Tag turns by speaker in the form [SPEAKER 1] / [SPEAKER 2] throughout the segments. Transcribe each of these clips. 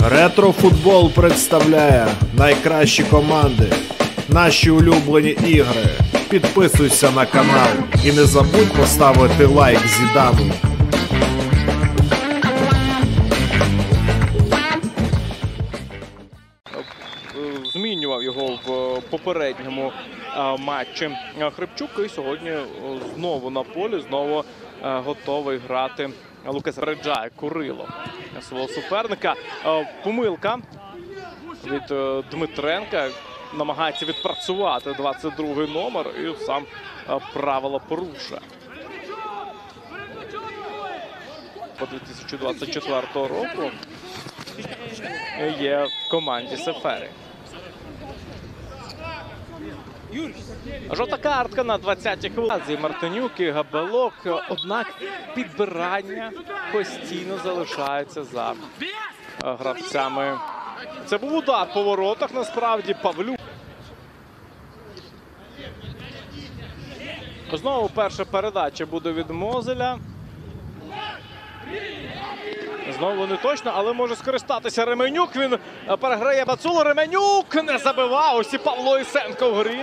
[SPEAKER 1] Ретрофутбол представляє найкращі команди, наші улюблені ігри. Підписуйся на канал і не забудь поставити лайк Зідану.
[SPEAKER 2] Змінював його в попередньому матчі Хрипчук, і сьогодні знову на полі, знову готовий грати Лукас. Переджає Курило свого суперника. Помилка від Дмитренка. Намагається відпрацювати 22-й номер і сам правила порушує. По 2024 року є в команді Сефері. Жовта картка на 20-й хвилині. Мартинюк і Габелок. Однак підбирання постійно залишається за гравцями. Це був удар по воротах, насправді, Павлюк. Знову перша передача буде від Мозеля. Знову не точно, але може скористатися Ременюк. Він переграє Бацулу. Ременюк не забивав. Ось і Павло Ісенко в грі.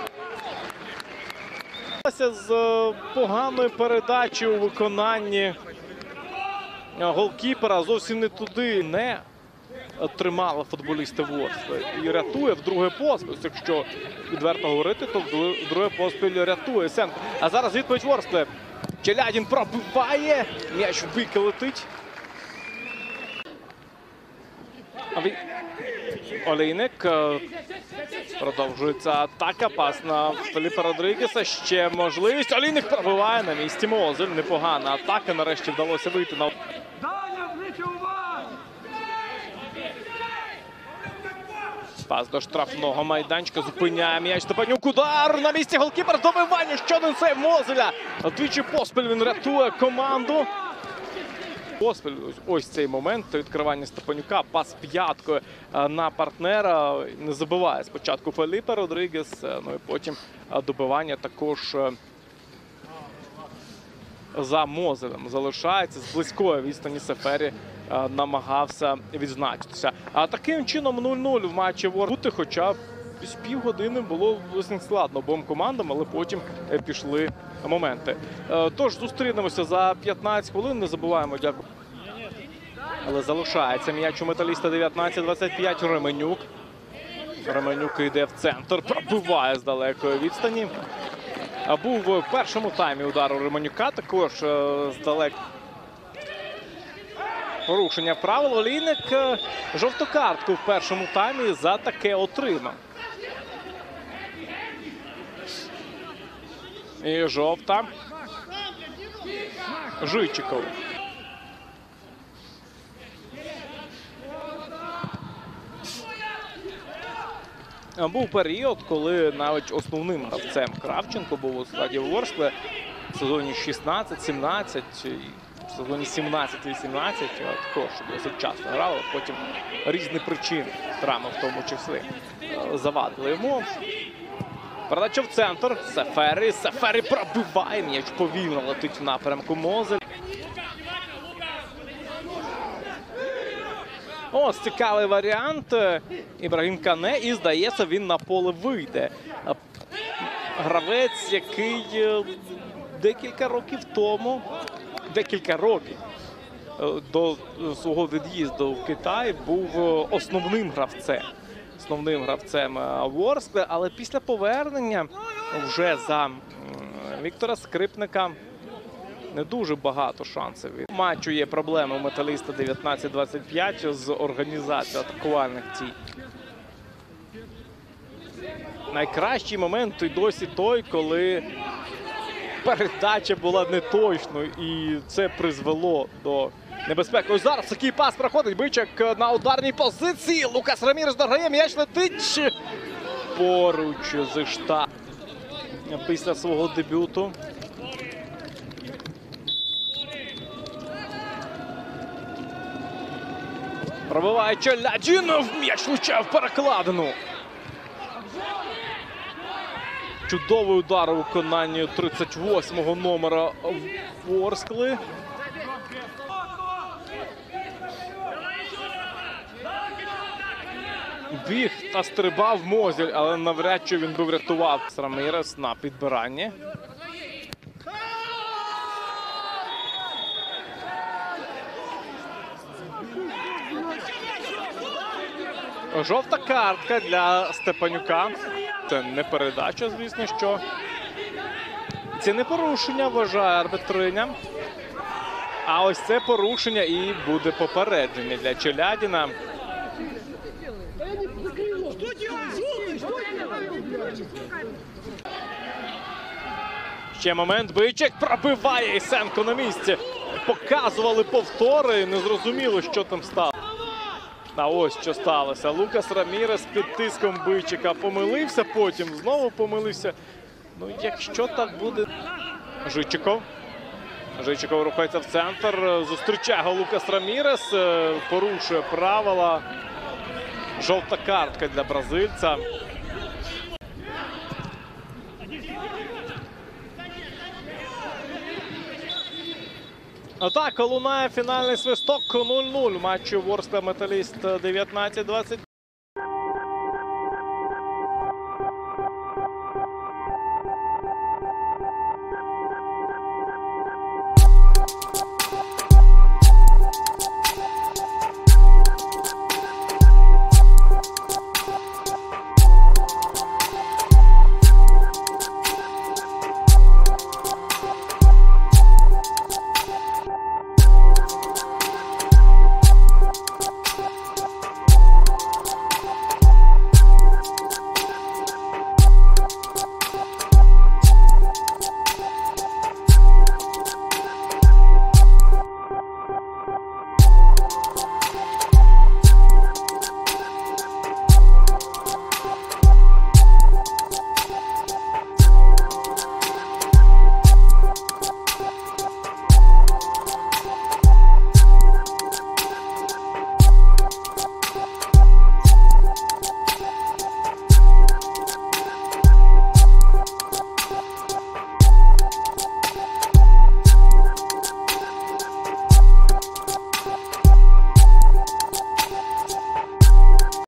[SPEAKER 2] З поганою передачею у виконанні голкіпера. Зовсім не туди не тримали футболісти Ворскли. І рятує вдруге поспіль. Якщо відверто говорити, то вдруге поспіль рятує Ісенко. А зараз відповідь Ворскли. Челядін пробиває. М'яч в бік летить. Олейник. Продовжується атака. Пас на Феліпе Родригеса. Ще можливість. Олейник пробиває на місці Мозель. Непогана атака. Нарешті вдалося вийти на... Пас до штрафного майданчика. Зупиняє м'яч. Степанюк. Удар на місці голкіпер. Добивання. Ще один сейв Мозеля. Двічі поспіль він рятує команду. Поспіль. Ось цей момент відкривання Степанюка. Пас п'яткою на партнера. Не забиває спочатку Феліпе Родригес. Ну і потім добивання також за Мозелем залишається. З близької відстані Сефері намагався відзначитися. А таким чином 0-0 в матчі Ворскли. Хоча з півгодини було досить складно обом командам, але потім пішли моменти. Тож зустрінемося за 15 хвилин. Не забуваємо, дякую. Але залишається м'яч у Металіста. 19-25. Ременюк. Ременюк йде в центр. Пробиває з далекої відстані. Був в першому таймі удар у Ременюка. Також здалек. Порушення правил. Олійник жовту картку в першому таймі за таке отримав. І жовта. Жичиков. Був період, коли навіть основним гравцем Кравченко був у складі Ворскли в сезоні 16-17, в сезоні 17-18 також досить часто грав, потім різні причини, травми в тому числі, завадили йому. Передача в центр. Сефері. Сефері пробиває. М'яч повільно летить в напрямку Мозель. Ось цікавий варіант. Ібрагім Кане. І, здається, він на поле вийде. Гравець, який декілька років до свого від'їзду в Китай був основним гравцем Ворскли, але після повернення вже за Віктора Скрипника не дуже багато шансів. У матчу є проблеми у Металіста 19-25 з організацією атакувальних дій. Найкращий момент і досі той, коли передача була неточною, і це призвело до небезпеки. Ось зараз такий пас проходить. Бичак на ударній позиції. Лукас Рамірес дограє. М'яч летить поруч зі штабом після свого дебюту. Пробиває Челядін. М'яч влучає в перекладину. Чудовий удар у виконанні 38-го номера Ворскли. біг та стрибав Мозіль, але навряд чи він би врятував Рамірес на підбиранні. Жовта картка для Степанюка. Це не передача, звісно, що. Це не порушення, вважає арбітриня. А ось це порушення і буде попередження для Челядіна. Ще момент. Бичик пробиває Ісенко на місці. Показували повтори, не зрозуміло, що там стало. А ось що сталося. Лукас Рамірес під тиском Бичика помилився, потім знову помилився. Ну, якщо так буде... Жичиков. Жичиков рухається в центр. Зустрічає його Лукас Рамірес. Порушує правила. Жовта картка для бразильця. Отак, лунає фінальний свисток 0-0 в матчі Ворскла Металіст 19-20.